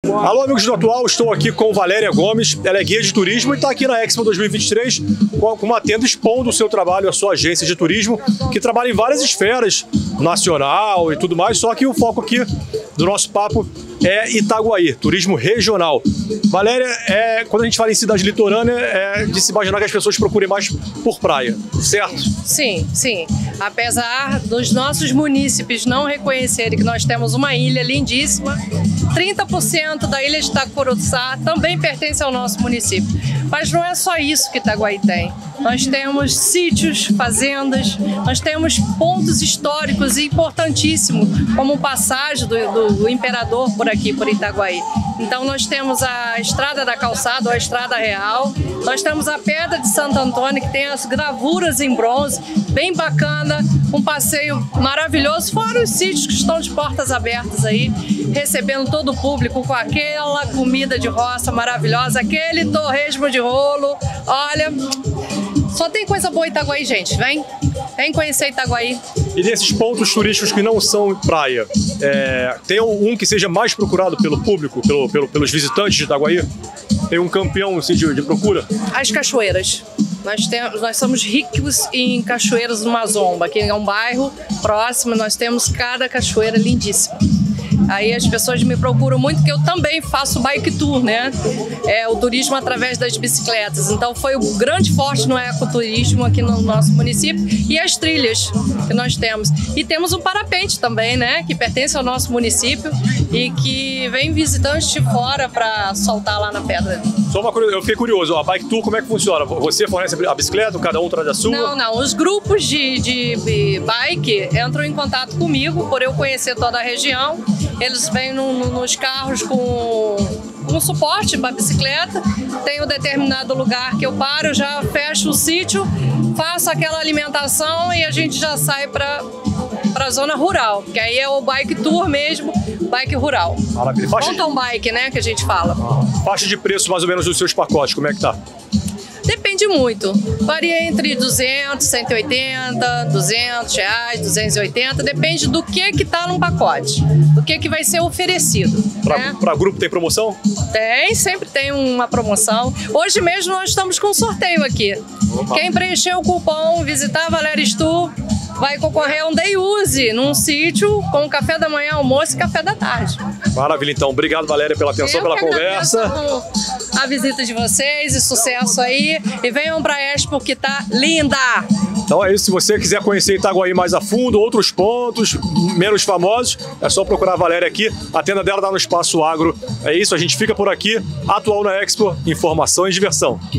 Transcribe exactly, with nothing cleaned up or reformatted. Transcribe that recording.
Alô, amigos do Atual, estou aqui com Valéria Gomes, ela é guia de turismo e está aqui na Expo dois mil e vinte e três com uma tenda expondo o seu trabalho, a sua agência de turismo, que trabalha em várias esferas, nacional e tudo mais, só que o foco aqui do nosso papo é Itaguaí, turismo regional. Valéria, é, quando a gente fala em cidade litorânea, é de se imaginar que as pessoas procurem mais por praia, certo? Sim, sim. Apesar dos nossos munícipes não reconhecerem que nós temos uma ilha lindíssima, trinta por cento da ilha de Itacuruçá também pertence ao nosso município. Mas não é só isso que Itaguaí tem. Nós temos sítios, fazendas, nós temos pontos históricos importantíssimos, como o passagem do, do, do imperador por aqui, por Itaguaí. Então nós temos a Estrada da Calçada, ou a Estrada Real, nós temos a Pedra de Santo Antônio, que tem as gravuras em bronze, bem bacana, um passeio maravilhoso, fora os sítios que estão de portas abertas aí, recebendo todo o público com aquela comida de roça maravilhosa, aquele torresmo de rolo, olha... Só tem coisa boa em Itaguaí, gente. Vem, vem conhecer Itaguaí. E nesses pontos turísticos que não são praia, é, tem um que seja mais procurado pelo público, pelo, pelo, pelos visitantes de Itaguaí? Tem um campeão assim, de, de procura? As cachoeiras. Nós, temos, nós somos ricos em cachoeiras do Mazomba. Aqui é um bairro próximo, nós temos cada cachoeira lindíssima. Aí as pessoas me procuram muito, porque eu também faço bike tour, né? É o turismo através das bicicletas. Então foi o grande forte no ecoturismo aqui no nosso município e as trilhas que nós temos. E temos um parapente também, né? Que pertence ao nosso município e que vem visitantes de fora para soltar lá na pedra. Só uma coisa, eu fiquei curioso, a bike tour como é que funciona? Você fornece a bicicleta, cada um traz a sua? Não, não. Os grupos de, de bike entram em contato comigo por eu conhecer toda a região. Eles vêm no, no, nos carros com um suporte para a bicicleta, tem um determinado lugar que eu paro, já fecho o sítio, faço aquela alimentação e a gente já sai para a zona rural, que aí é o bike tour mesmo, bike rural. Maravilha. Faixa mountain bike, né, que a gente fala. Faixa de preço mais ou menos dos seus pacotes, como é que tá? Depende muito, varia entre duzentos, cento e oitenta, duzentos reais, duzentos e oitenta, depende do que que tá no pacote, do que que vai ser oferecido. Para né? Para grupo tem promoção? Tem, sempre tem uma promoção. Hoje mesmo nós estamos com um sorteio aqui. Opa. Quem preencher o cupom Visitar a Valéria Stu vai concorrer a um day use num sítio com café da manhã, almoço e café da tarde. Maravilha, então. Obrigado, Valéria, pela atenção, Eu pela conversa. A visita de vocês e sucesso aí. E venham pra Expo que tá linda! Então é isso, se você quiser conhecer Itaguaí mais a fundo, outros pontos menos famosos, é só procurar a Valéria aqui. A tenda dela dá no Espaço Agro. É isso, a gente fica por aqui. Atual na Expo, informação e diversão.